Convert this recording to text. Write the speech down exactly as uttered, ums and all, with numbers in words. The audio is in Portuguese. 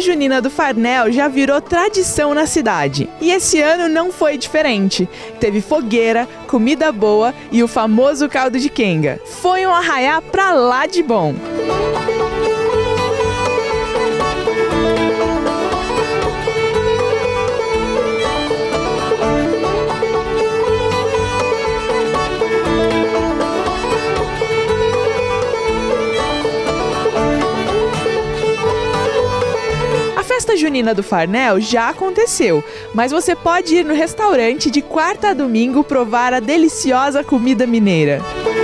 junina do Farnel já virou tradição na cidade. E esse ano não foi diferente. Teve fogueira, comida boa e o famoso caldo de quenga. Foi um arraiá pra lá de bom. A festa junina do Farnel já aconteceu, mas você pode ir no restaurante de quarta a domingo provar a deliciosa comida mineira.